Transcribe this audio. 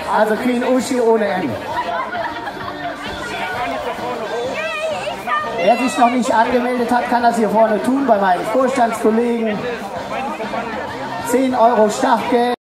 Also Queen Uschi ohne M. Wer sich noch nicht angemeldet hat, kann das hier vorne tun bei meinen Vorstandskollegen. 10 € Startgeld.